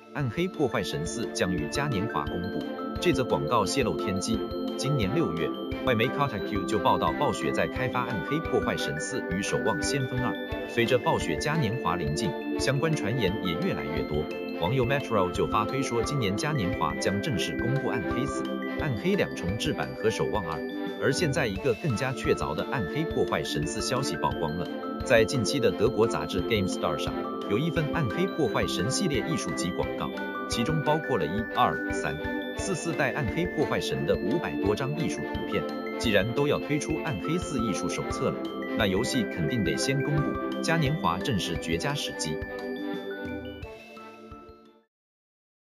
暗黑破坏神4将于嘉年华公布。这则广告泄露天机。今年6月，外媒 Kotaku 就报道暴雪在开发暗黑破坏神4与守望先锋2。随着暴雪嘉年华临近，相关传言也越来越多。网友 Metro 就发推说，今年嘉年华将正式公布暗黑4、暗黑2重制版和守望2。而现在一个更加确凿的暗黑破坏神4消息曝光了。在近期的德国杂志 GameStar 上，有一份暗黑破坏神系列艺术集广告，其中包括了1、2、3、4代暗黑破坏神的500多张艺术图片。既然都要推出暗黑4艺术手册了，那游戏肯定得先公布，嘉年华正是绝佳时机。